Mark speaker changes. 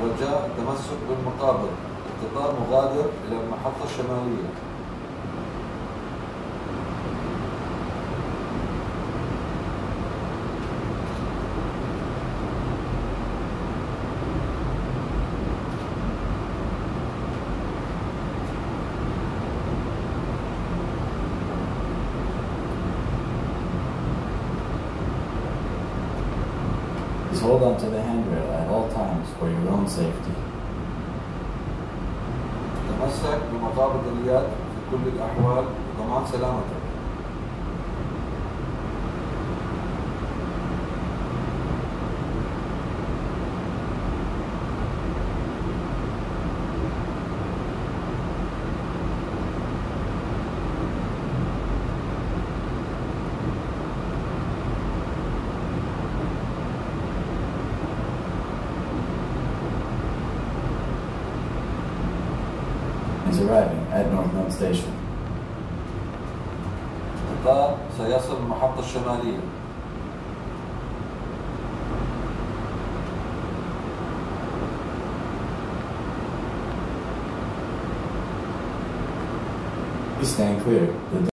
Speaker 1: رجاء التمسك بالمقابر. القطار مغادر إلى المحطة الشمالية.
Speaker 2: Please hold on to the handrail at all times for your own safety.
Speaker 1: تمسك بمقابض اليد في كل الأحوال لضمان سلامتك.
Speaker 2: Is arriving at North Mount Station.
Speaker 1: القطار سيصل المحطة الشمالية.
Speaker 2: Please stand clear.